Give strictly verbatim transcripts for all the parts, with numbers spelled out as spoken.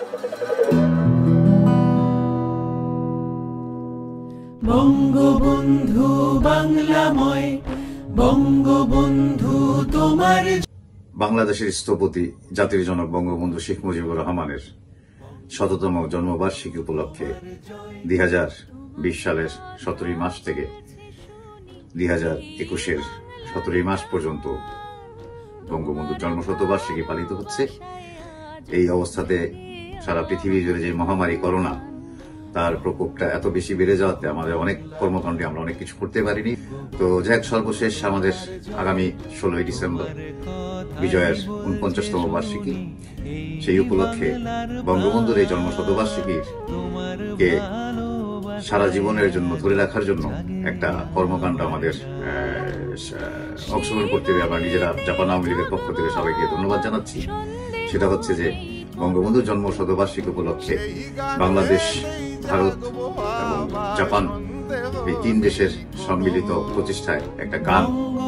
বঙ্গবন্ধু বাংলাময়, বঙ্গবন্ধু তোমার। বাংলাদেশের স্থপতি জাতির জনক বঙ্গবন্ধু শেখ মুজিবুর রহমানের শততম জন্মবার্ষিকী উপলক্ষে দুই হাজার বিশ সালের সতেরোই মাস থেকে দুই হাজার একুশের সতেরোই মাস পর্যন্ত বঙ্গবন্ধুর জন্মশতবার্ষিকী পালিত হচ্ছে। এই অবস্থাতে সারা পৃথিবী জুড়ে যে মহামারী করোনা, তার প্রকোপটা এত বেশি বেড়ে যাওয়াতে আমাদের অনেক কর্মকাণ্ডে আমরা অনেক কিছু করতে পারিনি। তো যাক, সর্বশেষ আমাদের আগামী ষোলোই ডিসেম্বর বিজয়ের উনপঞ্চাশতম বার্ষিকী, সেই উপলক্ষে বঙ্গবন্ধুর এই জন্ম শতবার্ষিকীর কে সারা জীবনের জন্য ধরে রাখার জন্য একটা কর্মকাণ্ড আমাদের অংশগ্রহণ করতে হবে। আমরা নিজেরা জাপান আওয়ামী লীগের পক্ষ থেকে সবাইকে ধন্যবাদ জানাচ্ছি। সেটা হচ্ছে যে বঙ্গবন্ধুর জন্ম শতবার্ষিকী উপলক্ষে বাংলাদেশ, ভারত এবং জাপান এই তিন দেশের সম্মিলিত প্রচেষ্টায় একটা গান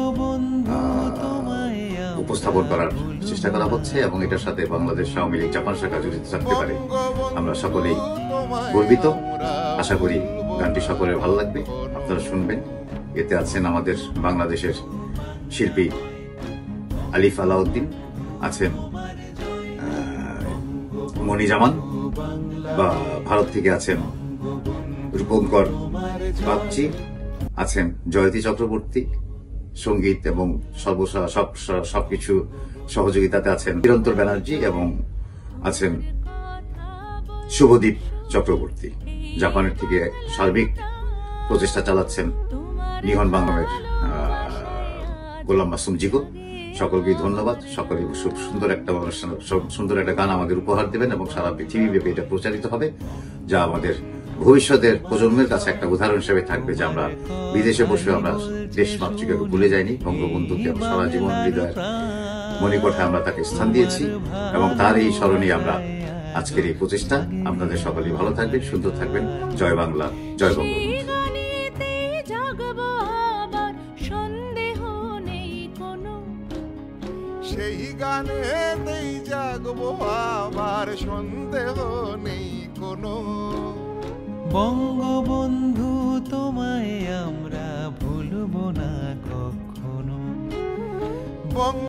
উপস্থাপন করার চেষ্টা করা হচ্ছে এবং এটার সাথে বাংলাদেশ আওয়ামী লীগ জাপান শাখা জড়িত থাকতে পারে। আমরা সকলেই গর্বিত। আশা করি গানটি সকলের ভালো লাগবে, আপনারা শুনবেন। এতে আছেন আমাদের বাংলাদেশের শিল্পী আলিফ আলাউদ্দিন, আছেন মনি জামান, বা ভারত থেকে আছেন রূপঙ্কর বাগচি, আছেন জয়তী চক্রবর্তী, সঙ্গীত এবং সর্বসা সব সবকিছু সহযোগিতাতে আছেন নিরন্তর ব্যানার্জি, এবং আছেন শুভদীপ চক্রবর্তী। জাপানের থেকে সার্বিক প্রচেষ্টা চালাচ্ছেন নিহন বাংলামের গোলাম মাসুম জিগো। সকলকে ধন্যবাদ। সকলে খুব সুন্দর একটা অনুষ্ঠান, সুন্দর একটা গান আমাদের উপহার দেবেন এবং সারা পৃথিবীব্যাপী এটা প্রচারিত হবে, যা আমাদের ভবিষ্যতের প্রজন্মের কাছে একটা উদাহরণ হিসেবে থাকবে যে আমরা বিদেশে বসে আমরা দেশ মাতৃকাকে ভুলে যাইনি। বঙ্গবন্ধুকে সারা জীবন হৃদয়ের মণিকোঠায় আমরা তাকে স্থান দিয়েছি এবং তার এই স্মরণে আমরা আজকের এই প্রচেষ্টা। আপনাদের সকলেই ভালো থাকবেন, সুন্দর থাকবেন। জয় বাংলা, জয় বঙ্গবন্ধু। সেই গানেতেই জাগবো আবার, সন্দেহ নেই কোনো। বঙ্গবন্ধু তোমায়